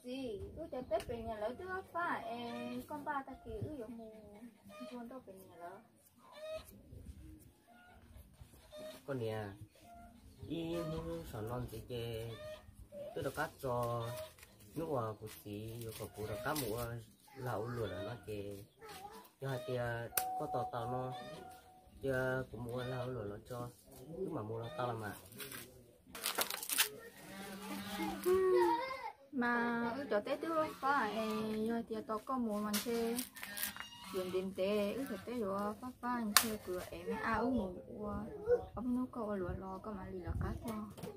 gì cho tết về nhà lỡ trước phải con ba ta kêu ư mù con đâu về nhà lỡ con nè y muốn sẵn non thì cái tôi đã cắt cho nước vào của chị rồi của đã cắt mua lẩu lửa là nó cái hai tia có tàu nó tia cũng mua lẩu lửa nó cho lúc mà mua nó tao làm mà cho tết trước phải rồi tia tao có mua mình chơi dùng tiền tệ cho tết rồi phải chơi cửa em mù ông nó có lúa lo có mà lì là cắt cho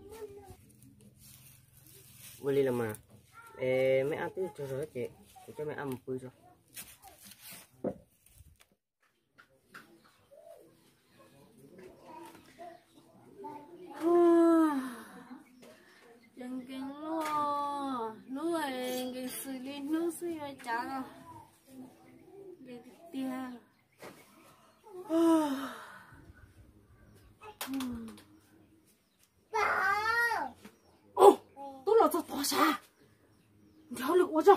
vừa lì là mà mấy ăn tiếp cho rồi chị cho mấy ăn một bữa cho chẳng kinh luôn nước này cái xử lý nước suy ra chả đâu để tia ô tôi là thật to xa theo lực quá cho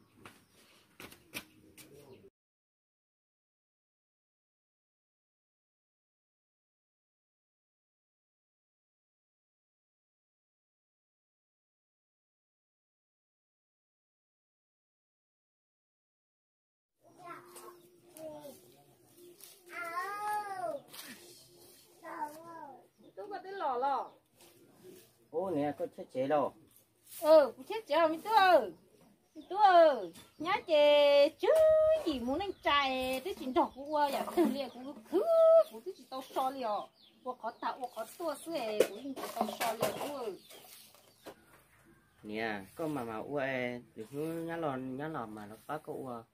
tôi có cái lò ô nè tôi chết chế đâu chết chưa mi tôi nhá chè chứ gì muốn anh trai tới chuyện đọc của ya tự liền cũng cứ của tôi chỉ tao so liền của có tạo của có tua xuề của anh chỉ tao so liền thôi nè con mà ue được nhá lòn mà nó phá cậu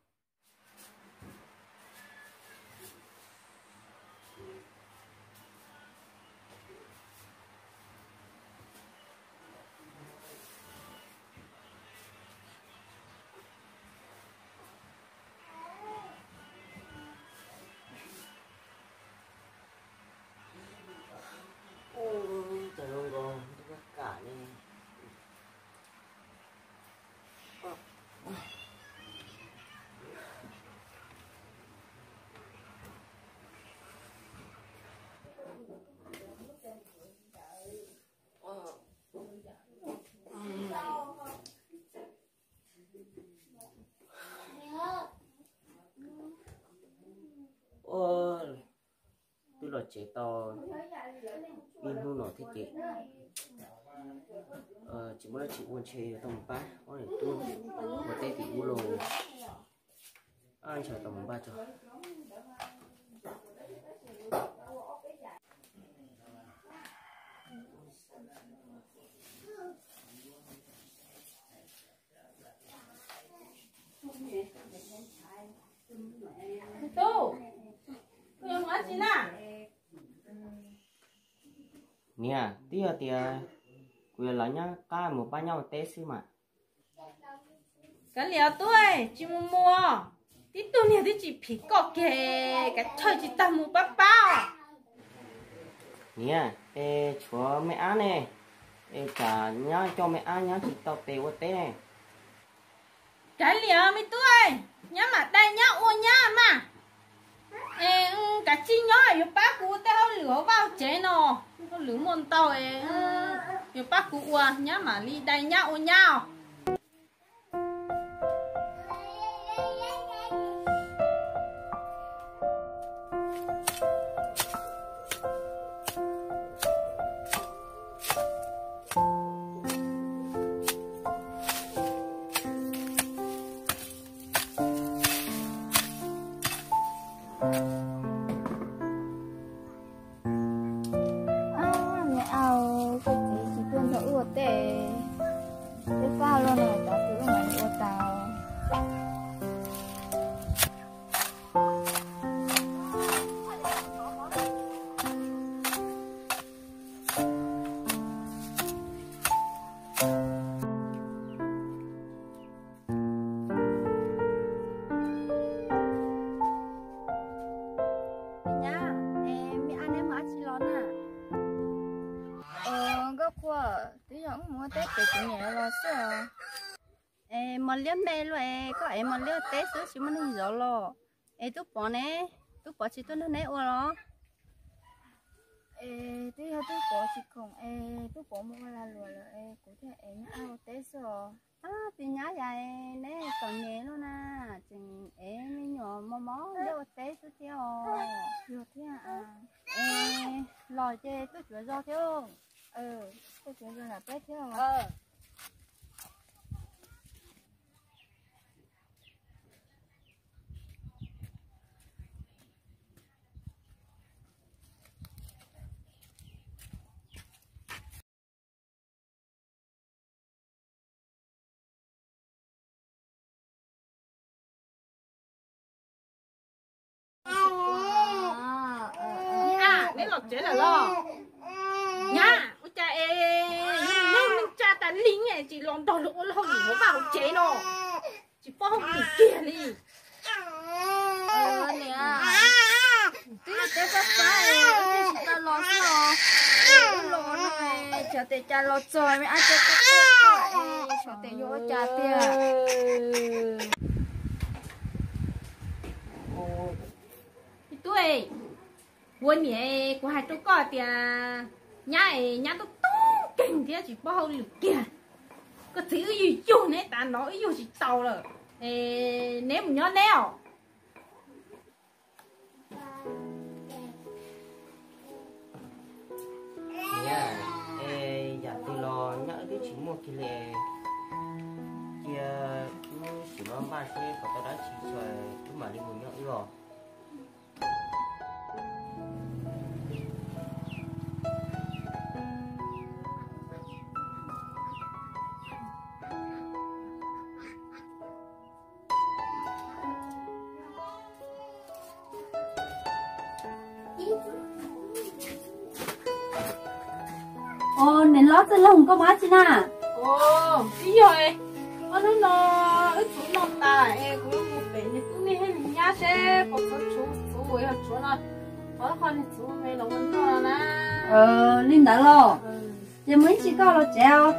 trời ơi con tất cả đi tôi là chế to in hôn nọ thế chị chỉ mới chị uống chè tầm ba có thể tôi một tay thì u lồ anh chờ tầm ba cho tôi không ăn gì nè nè tia quyền là nhá cá một ba nhau té xí mà cái liều tôi chỉ mua tí tôi này thì chỉ phí cọ kề cái chơi chỉ tầm một bao nè chúa mẹ ăn nè trả nhá cho mẹ ăn nhá chỉ tao té qua té này cái liều mi tôi nhá mà đây nhá ô nhá mà cái chi nhỏ ở ba cú tao lửa vào chế nó lửa môn tao ở ba cú nhá mà đi đây nhá ô nhá qua tí nhỏ mua tết để chị nhẹ lo sợ em mà liếm bê luôn em có em mà liếm té sữa chỉ mà nó rõ lo em tôi bỏ nè tôi bỏ chỉ tôi nó nè ô lo tí hơi tôi bỏ chỉ còn tôi bỏ một là rồi là cũng thế em ao té rồi thì nhá dài nè còn nhẹ luôn nè chừng em nhỏ mó liếm té sữa theo rồi thế à lò chê tôi chữa do theo tôi chữa rồi là té theo Đấy là chế là lo nhá ôi cha nhưng cha ta lính này chỉ lòng đòn lỗ lo gì nó vào chế nó chỉ bao không gì kia đi nè tí té có phải té ta lo lo này chờ té cha lo rồi mới ăn chết chờ té vô cha tia tuổi quân nhẹ của hai chú con thì nhá tôi tung kinh thế chỉ bao lực kia có thứ gì chú này ta nói gì chỉ tàu rồi nếu mình nhớ neo nha dạ thì lo nhớ cái chỉ một cái lệ kia chỉ nó ba xe của tao đã chỉ rồi cứ mà đi muốn nhớ rồi nên lót cái lồng có má chứ nè cái rồi nó ít chú nó ta cũng một bé này cũng đi hết nhà xe có chú với hạt chú nó có con chú mấy lồng nó nè linh đã lo giờ mới chỉ có lo treo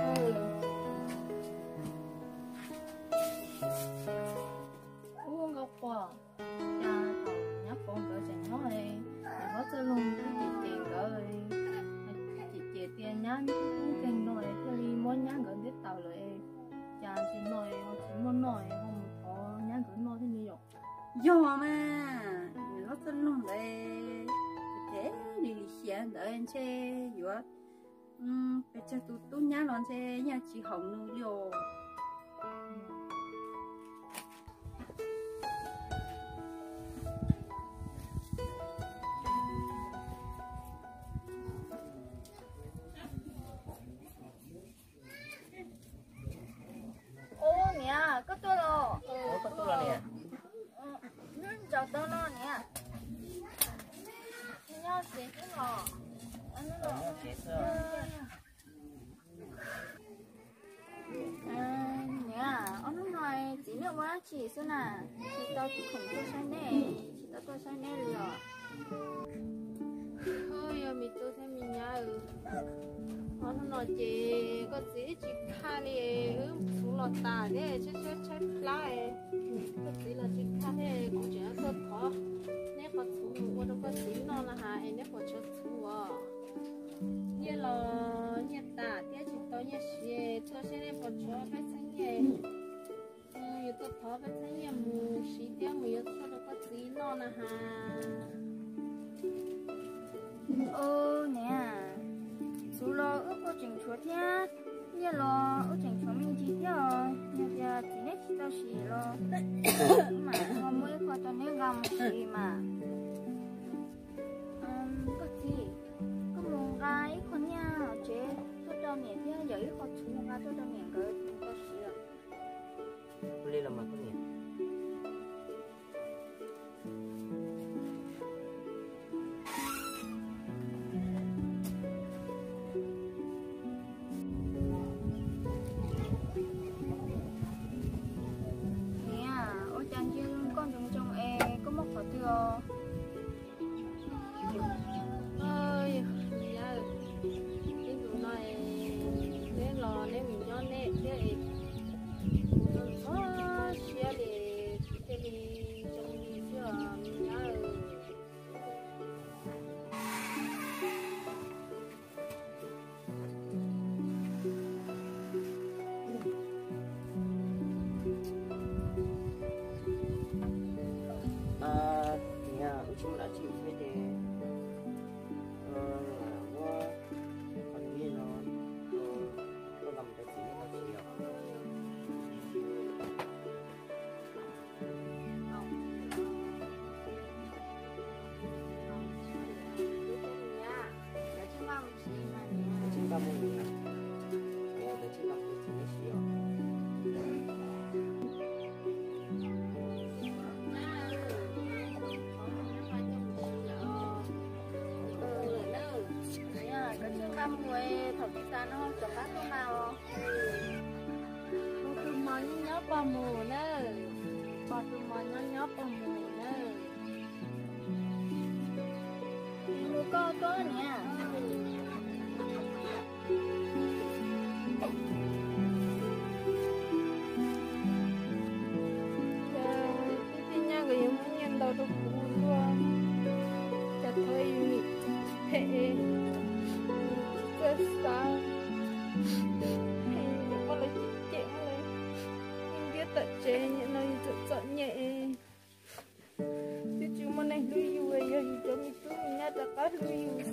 uống gốc quả cha tàu nhấp con cỡ chẳng nói có cái lùng cái tiền cỡ chị tiền nhá kinh rồi cái ly muốn nhá gần cái tàu rồi cha chỉ nói chỉ muốn nói không có nhá gần nói thế nhiều vô mà nó tên lông đấy thế đi hiện đợi anh chơi vừa bây giờ tôi nhá lon chơi nhà chị hồng nữa liều nè có tôi lo có tôi là nè nên chào tôi lo nè nhớ gì cái lo nè ông nói chỉ nước quá chỉ xưa nè chỉ tao chỉ khủng tôi sai nè chỉ tao tôi sai nè rồi thôi giờ mình tôi thấy mình nhớ ông nói chị có gì chị khai đi xuống lọt tà thế chết lại có gì là chị khai thế cũng chỉ có khó nếu có xuống mua đâu có gì nó là hại nếu có chết xuống như là như tà thế chỉ tôi như xe tôi sẽ đem vào chỗ phải sáng nhẹ như tôi thở phải sáng nhẹ mù xí tiếng mù cho đâu có gì nó là hại nè chú lo ước có chỉnh chúa thế như lo ước chỉnh chúa mình chỉ theo như giờ chỉ nét chỉ tao xì lo mà họ mới có cho nên gầm gì mà có gì có một gái con nha chế tôi cho mẹ thế giờ ít có chú một gái tôi cho mẹ cái có xì rồi lên làm mà có nhỉ mùi thật ra nó cho bác có nào tôi mà nhớ ba mùa nữa ba tôi mà nhớ ba mùa nữa mua có nè cái nhà cái em muốn nhận đâu được luôn chặt thôi hệ rất sao hệ có lấy chuyện lấy nhưng biết tận chế những nơi tự giận nhẹ chứ chúng mình này lưu yêu ấy cho mình cứ nhát là các lưu yêu